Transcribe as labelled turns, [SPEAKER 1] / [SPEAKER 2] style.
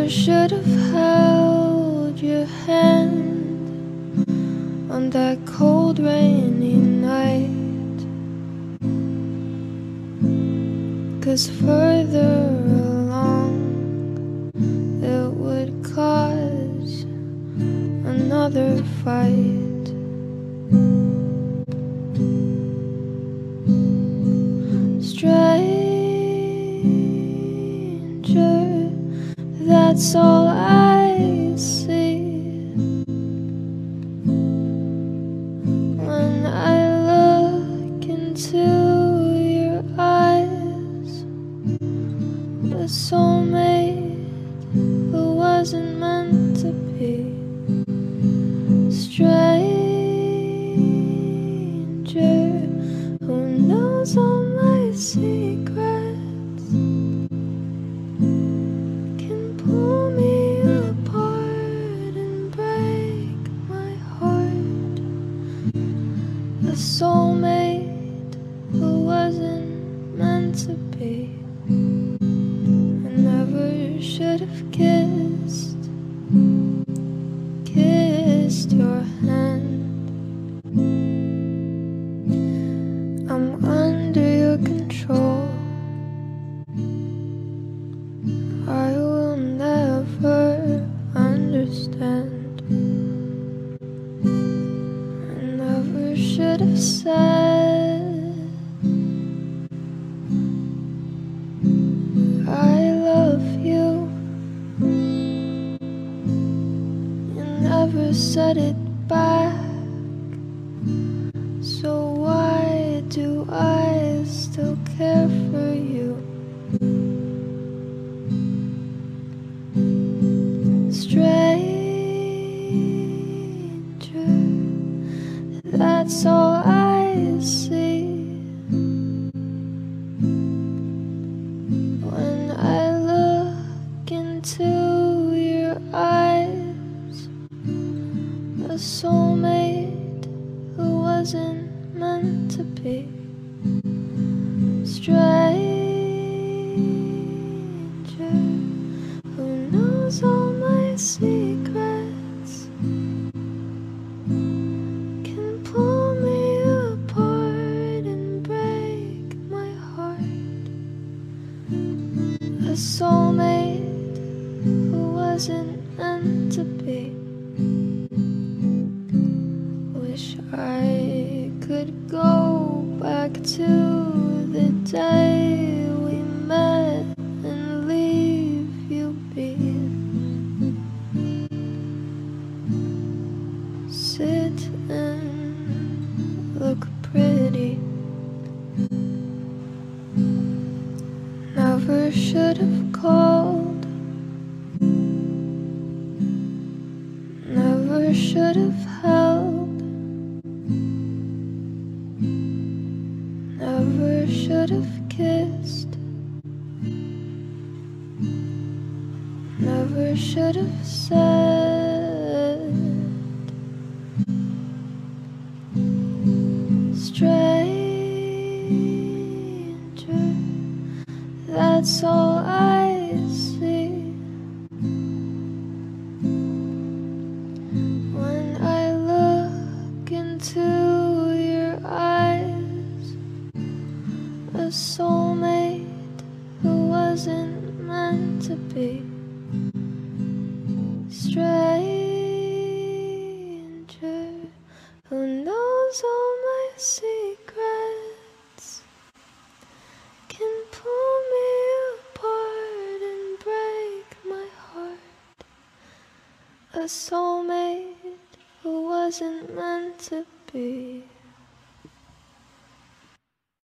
[SPEAKER 1] Never should have held your hand on that cold rainy night, 'cause further along it would cause another fight. Stranger, that's all I see when I look into your eyes. A soulmate who wasn't meant to be. Stranger who knows all my secrets, can pull me apart and break my heart. A soulmate who wasn't meant to be. I never should have kissed your hand. I'm under your control. I will never understand. I never should have said I love you. You never said it back. So why do I still care for you? Stranger, that's all I see when I look into your eyes. A soulmate who wasn't meant to be. Stranger who knows all my secrets, can pull me apart and break my heart. A soulmate who wasn't meant to be. Wish I could go back to the day we met and leave you be. Sit and look pretty. Never should have called. Never should have held. Never should have kissed. Never should have said. Stranger, that's all I see when I look into your eyes. A soulmate who wasn't meant to be. Stranger who knows all my secrets, can pull me apart and break my heart. A soulmate who wasn't meant to be.